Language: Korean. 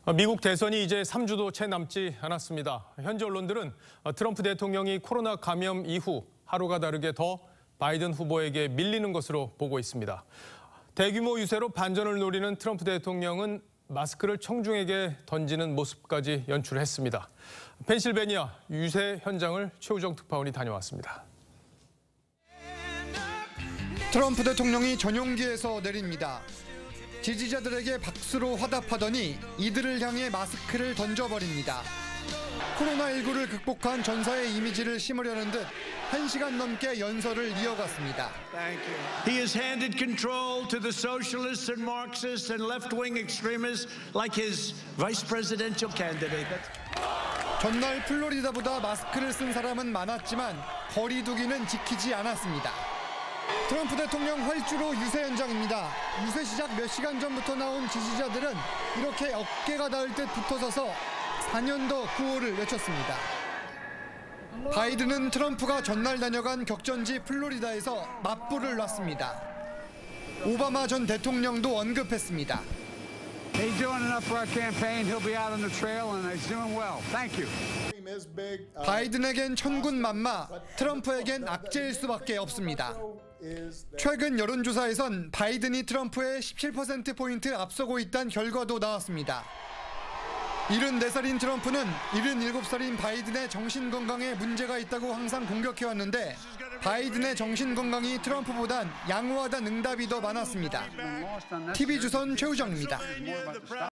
미국 대선이 이제 3주도 채 남지 않았습니다. 현지 언론들은 트럼프 대통령이 코로나 감염 이후 하루가 다르게 더 바이든 후보에게 밀리는 것으로 보고 있습니다. 대규모 유세로 반전을 노리는 트럼프 대통령은 마스크를 청중에게 던지는 모습까지 연출했습니다. 펜실베니아 유세 현장을 최우정 특파원이 다녀왔습니다. 트럼프 대통령이 전용기에서 내립니다. 지지자들에게 박수로 화답하더니 이들을 향해 마스크를 던져버립니다. 코로나19를 극복한 전사의 이미지를 심으려는 듯 1시간 넘게 연설을 이어갔습니다. He has handed control to the socialists and Marxists and left-wing extremists like his vice presidential candidate. 전날 플로리다보다 마스크를 쓴 사람은 많았지만 거리 두기는 지키지 않았습니다. 트럼프 대통령 활주로 유세 현장입니다. 유세 시작 몇 시간 전부터 나온 지지자들은 이렇게 어깨가 닿을 듯 붙어서서 4년도 구호를 외쳤습니다. 바이든은 트럼프가 전날 다녀간 격전지 플로리다에서 맞불을 놨습니다. 오바마 전 대통령도 언급했습니다. He's doing enough for our campaign. He'll be out on the trail and he's doing well. Thank you. 바이든에겐 천군만마, 트럼프에겐 악재일 수밖에 없습니다. 최근 여론조사에선 바이든이 트럼프에 17%포인트 앞서고 있다는 결과도 나왔습니다. 74살인 트럼프는 77살인 바이든의 정신건강에 문제가 있다고 항상 공격해왔는데 바이든의 정신건강이 트럼프보단 양호하다는 응답이 더 많았습니다. TV조선 최우정입니다.